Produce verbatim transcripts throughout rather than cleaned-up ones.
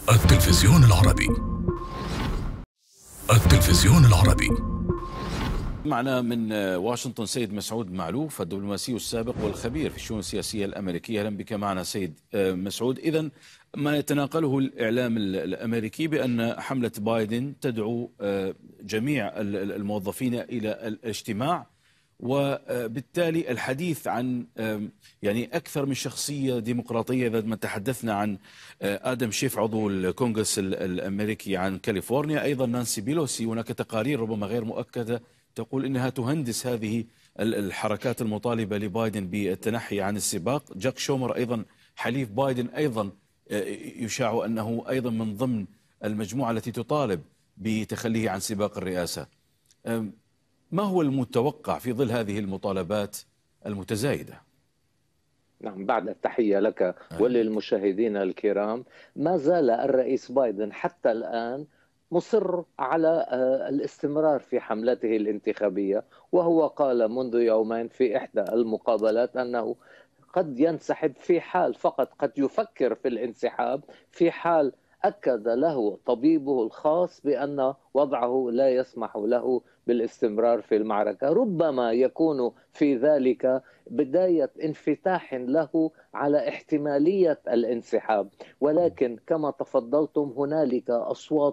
التلفزيون العربي. التلفزيون العربي. معنا من واشنطن سيد مسعود معلوف الدبلوماسي السابق والخبير في الشؤون السياسية الأمريكية. أهلا بك معنا سيد مسعود. إذن ما يتناقله الإعلام الأمريكي بأن حملة بايدن تدعو جميع الموظفين إلى الاجتماع، وبالتالي الحديث عن يعني أكثر من شخصية ديمقراطية. إذا ما تحدثنا عن آدم شيف عضو الكونغرس الأمريكي عن كاليفورنيا، أيضا نانسي بيلوسي، هناك تقارير ربما غير مؤكدة تقول إنها تهندس هذه الحركات المطالبة لبايدن بالتنحي عن السباق. جاك شومر أيضا حليف بايدن أيضا يشاع أنه أيضا من ضمن المجموعة التي تطالب بتخليه عن سباق الرئاسة. ما هو المتوقع في ظل هذه المطالبات المتزايدة؟ نعم، بعد التحية لك وللمشاهدين الكرام. ما زال الرئيس بايدن حتى الآن مصر على الاستمرار في حملته الانتخابية، وهو قال منذ يومين في إحدى المقابلات أنه قد ينسحب في حال، فقط قد يفكر في الانسحاب في حال أكد له طبيبه الخاص بأن وضعه لا يسمح له بالاستمرار في المعركة. ربما يكون في ذلك بداية انفتاح له على احتمالية الانسحاب، ولكن كما تفضلتم هنالك أصوات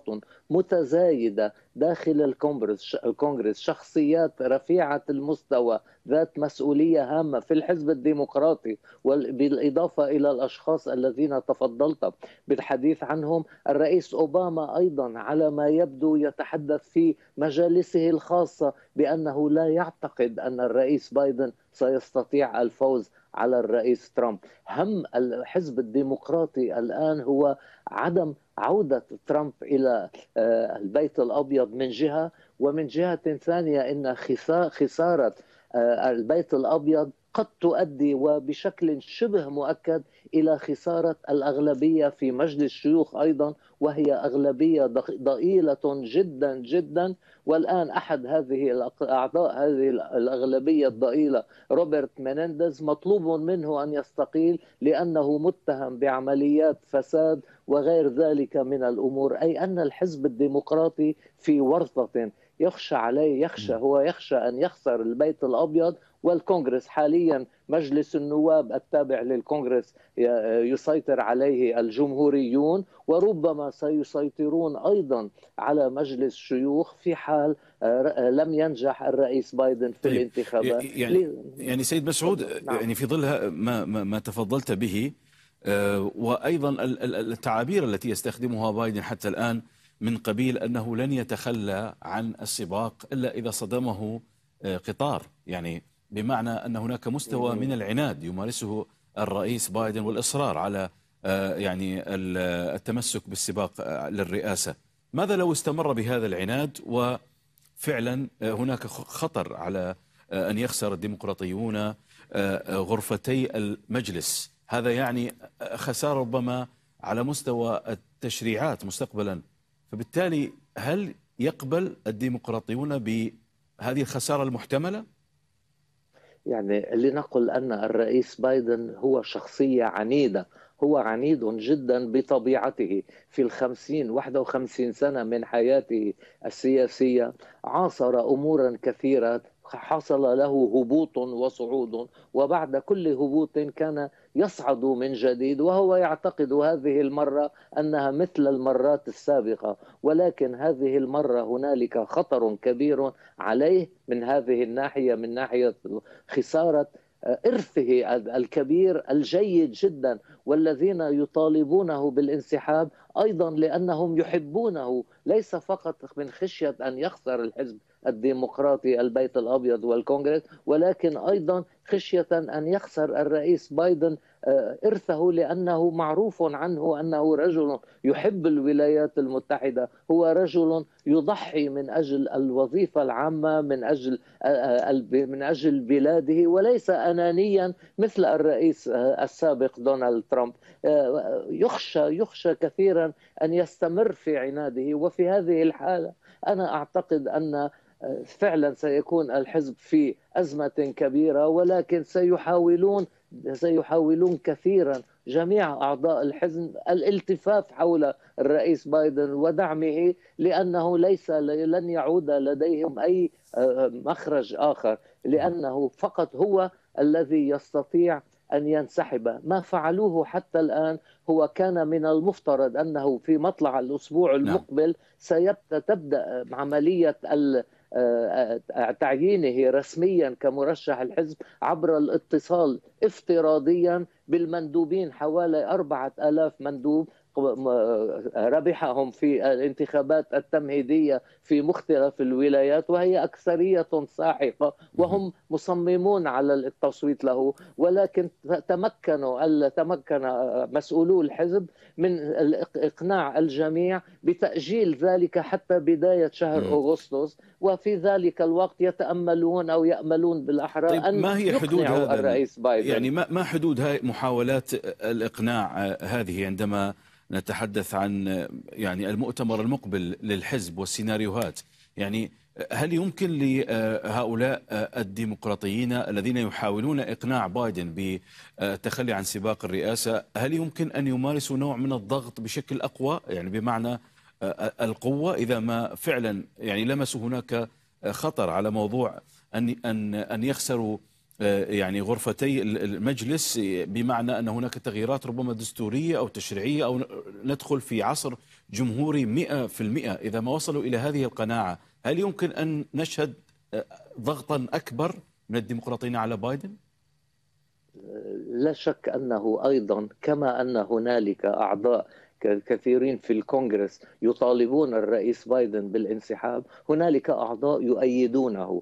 متزايدة داخل الكونغرس الكونغرس شخصيات رفيعة المستوى ذات مسؤولية هامة في الحزب الديمقراطي، بالإضافة إلى الأشخاص الذين تفضلت بالحديث عنهم. الرئيس أوباما أيضا على ما يبدو يتحدث في مجالسه الخاصة بأنه لا يعتقد أن الرئيس بايدن سيستطيع الفوز على الرئيس ترامب. هم الحزب الديمقراطي الآن هو عدم عودة ترامب إلى البيت الأبيض من جهة، ومن جهة ثانية إن خسارة البيت الأبيض قد تؤدي وبشكل شبه مؤكد إلى خسارة الأغلبية في مجلس الشيوخ أيضا، وهي أغلبية ضئيلة جدا جدا. والآن أحد هذه الأعضاء هذه الأغلبية الضئيلة روبرت مينينديز مطلوب منه أن يستقيل لأنه متهم بعمليات فساد وغير ذلك من الأمور. أي أن الحزب الديمقراطي في ورطة يخشى عليه يخشى هو يخشى أن يخسر البيت الأبيض والكونغرس. حاليا مجلس النواب التابع للكونغرس يسيطر عليه الجمهوريون، وربما سيسيطرون أيضا على مجلس الشيوخ في حال لم ينجح الرئيس بايدن في طيب الانتخابات. يعني, يعني سيد مسعود، نعم. يعني في ظل ما, ما, ما تفضلت به، وأيضا التعابير التي يستخدمها بايدن حتى الآن من قبيل أنه لن يتخلى عن السباق إلا إذا صدمه قطار، يعني بمعنى أن هناك مستوى من العناد يمارسه الرئيس بايدن والإصرار على يعني التمسك بالسباق للرئاسة. ماذا لو استمر بهذا العناد وفعلا هناك خطر على أن يخسر الديمقراطيون غرفتي المجلس؟ هذا يعني خسارة ربما على مستوى التشريعات مستقبلا. فبالتالي هل يقبل الديمقراطيون بهذه الخسارة المحتملة؟ يعني لنقل أن الرئيس بايدن هو شخصية عنيدة، هو عنيد جدا بطبيعته. في الخمسين واحدة وخمسين سنة من حياته السياسية عاصر أمورا كثيرة، حصل له هبوط وصعود، وبعد كل هبوط كان يصعد من جديد، وهو يعتقد هذه المرة أنها مثل المرات السابقة. ولكن هذه المرة هنالك خطر كبير عليه من هذه الناحية، من ناحية خسارة إرثه الكبير الجيد جدا، والذين يطالبونه بالانسحاب أيضا لأنهم يحبونه، ليس فقط من خشية أن يخسر الحزب الديمقراطي البيت الأبيض والكونغرس، ولكن أيضا خشية أن يخسر الرئيس بايدن إرثه، لأنه معروف عنه أنه رجل يحب الولايات المتحدة، هو رجل يضحي من أجل الوظيفة العامة، من أجل من أجل بلاده، وليس أنانيا مثل الرئيس السابق دونالد ترامب. يخشى يخشى كثيرا أن يستمر في عناده، وفي هذه الحالة أنا أعتقد أن فعلا سيكون الحزب في أزمة كبيرة، ولكن سيحاولون سيحاولون كثيرا جميع أعضاء الحزب الالتفاف حول الرئيس بايدن ودعمه، لأنه ليس لن يعود لديهم أي مخرج آخر، لأنه فقط هو الذي يستطيع أن ينسحب. ما فعلوه حتى الآن هو كان من المفترض أنه في مطلع الأسبوع المقبل سيبدأ عملية تعيينه رسميا كمرشح الحزب عبر الاتصال افتراضيا بالمندوبين، حوالي أربعة آلاف مندوب ربحهم في الانتخابات التمهيدية في مختلف الولايات، وهي أكثرية ساحقة وهم مصممون على التصويت له، ولكن تمكنوا تمكن مسؤولو الحزب من إقناع الجميع بتأجيل ذلك حتى بداية شهر أغسطس، وفي ذلك الوقت يتأملون أو يأملون بالأحرى طيب أن ما هي حدود هذا الرئيس بايدن؟ يعني ما حدود هاي محاولات الإقناع هذه عندما نتحدث عن يعني المؤتمر المقبل للحزب والسيناريوهات؟ يعني هل يمكن لهؤلاء الديمقراطيين الذين يحاولون إقناع بايدن بالتخلي عن سباق الرئاسة، هل يمكن أن يمارسوا نوع من الضغط بشكل أقوى، يعني بمعنى القوة، إذا ما فعلا يعني لمسوا هناك خطر على موضوع أن أن أن يخسروا يعني غرفتي المجلس، بمعنى أن هناك تغييرات ربما دستورية أو تشريعية أو ندخل في عصر جمهوري مئة في المئة؟ إذا ما وصلوا إلى هذه القناعة هل يمكن أن نشهد ضغطا أكبر من الديمقراطيين على بايدن؟ لا شك أنه أيضا كما أن هنالك أعضاء كثيرين في الكونغرس يطالبون الرئيس بايدن بالانسحاب، هنالك أعضاء يؤيدونه،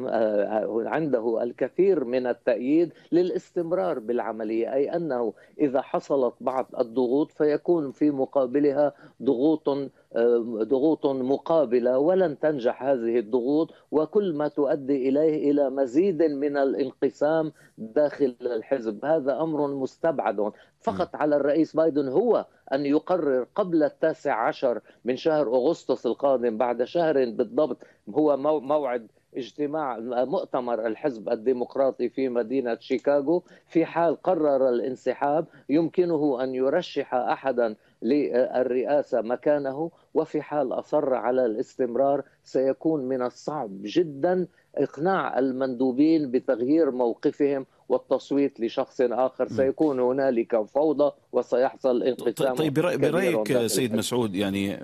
عنده الكثير من التأييد للاستمرار بالعملية، أي أنه إذا حصلت بعض الضغوط فيكون في مقابلها ضغوط ضغوط مقابلة ولن تنجح هذه الضغوط، وكل ما تؤدي إليه إلى مزيد من الانقسام داخل الحزب. هذا أمر مستبعد، فقط على الرئيس بايدن هو أن يقرر قبل التاسع عشر من شهر أغسطس القادم، بعد شهر بالضبط هو موعد اجتماع مؤتمر الحزب الديمقراطي في مدينة شيكاغو، في حال قرر الانسحاب يمكنه أن يرشح أحدا للرئاسة مكانه، وفي حال أصر على الاستمرار سيكون من الصعب جدا إقناع المندوبين بتغيير موقفهم والتصويت لشخص آخر. سيكون هنالك فوضى وسيحصل انقسام. طيب برأيك سيد مسعود، يعني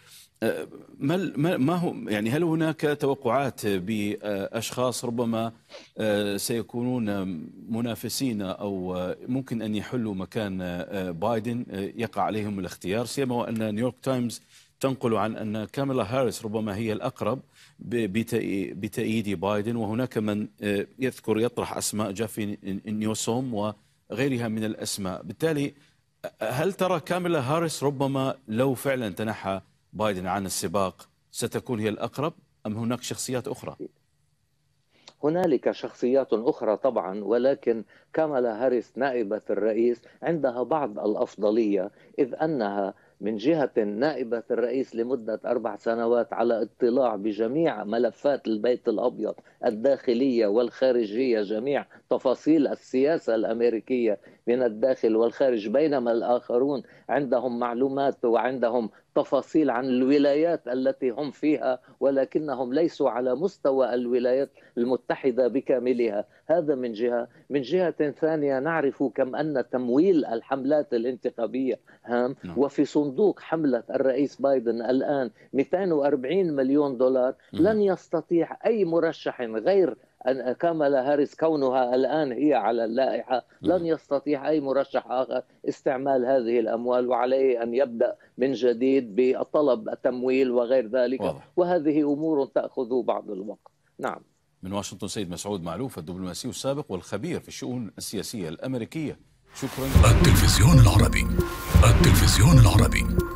ما ما هو يعني هل هناك توقعات بأشخاص ربما سيكونون منافسين أو ممكن أن يحلوا مكان بايدن يقع عليهم الاختيار، سيما وأن نيويورك تايمز تنقل عن أن كاميلا هاريس ربما هي الأقرب بتأييد بايدن، وهناك من يذكر يطرح أسماء جافي نيوسوم وغيرها من الأسماء. بالتالي هل ترى كاميلا هاريس ربما لو فعلا تنحى بايدن عن السباق ستكون هي الأقرب، أم هناك شخصيات أخرى؟ هنالك شخصيات أخرى طبعا، ولكن كامالا هاريس نائبة الرئيس عندها بعض الأفضلية، إذ أنها من جهة نائبة الرئيس لمدة أربع سنوات على اطلاع بجميع ملفات البيت الأبيض الداخلية والخارجية، جميع تفاصيل السياسة الأمريكية من الداخل والخارج، بينما الآخرون عندهم معلومات وعندهم تفاصيل عن الولايات التي هم فيها، ولكنهم ليسوا على مستوى الولايات المتحدة بكاملها. هذا من جهة. من جهة ثانية نعرف كم أن تمويل الحملات الانتخابية هام، وفي صندوق حملة الرئيس بايدن الآن مئتين وأربعين مليون دولار. لن يستطيع أي مرشح غير أن كامالا هاريس كونها الآن هي على اللائحة، لن يستطيع أي مرشح آخر استعمال هذه الأموال، وعليه أن يبدأ من جديد بطلب التمويل وغير ذلك. واضح. وهذه أمور تأخذ بعض الوقت. نعم. من واشنطن سيد مسعود معلوف، الدبلوماسي السابق والخبير في الشؤون السياسية الأمريكية. شكرا. التلفزيون العربي، التلفزيون العربي.